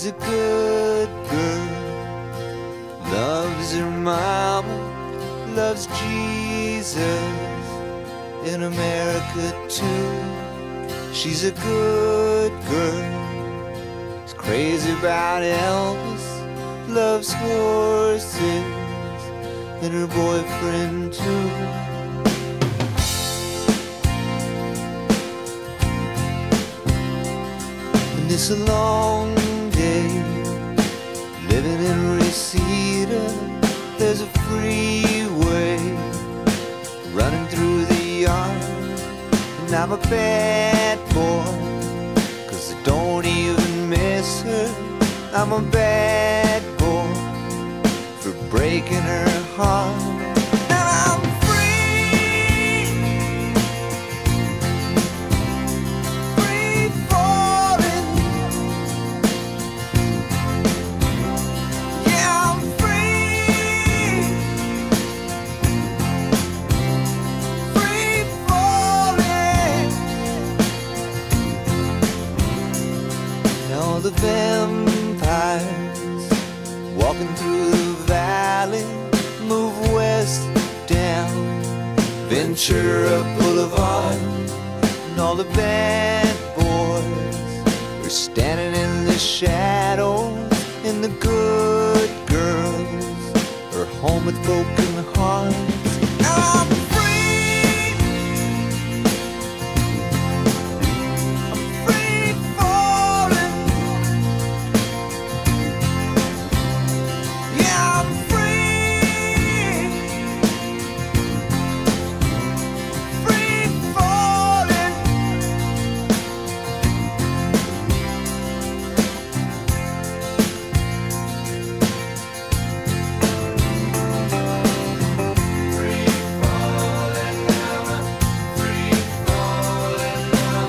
She's a good girl, loves her mama, loves Jesus, in America too. She's a good girl, is crazy about Elvis, loves horses, and her boyfriend too. And it's a long day living in Reseda. There's a freeway running through the yard, and I'm a bad boy, 'cause I don't even miss her. I'm a bad boy for breaking her heart. And I'm free, free falling. Yeah, I'm free, free falling. Now the vampires walking through the valley move west down Ventura Boulevard, and all the bad boys are standing in the shadows, and the good girls are home with broken hearts. I'm free, I'm free falling. Yeah, I'm free, free falling. Free falling now, I'm free falling now.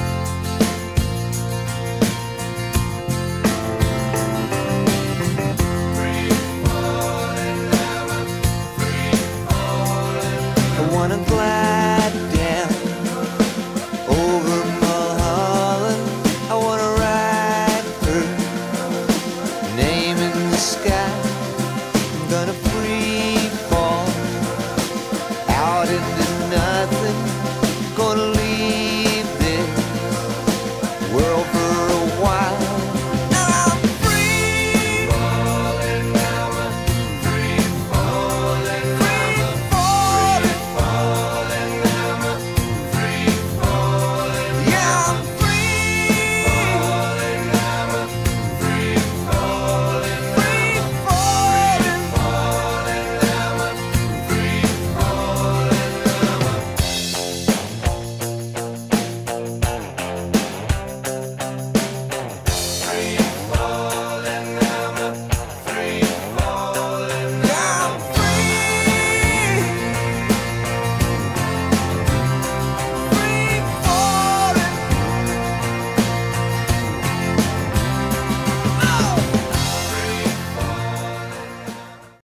Free falling now, I'm free falling. I wanna glide down over Mulholland. I wanna write her name in the sky. I'm gonna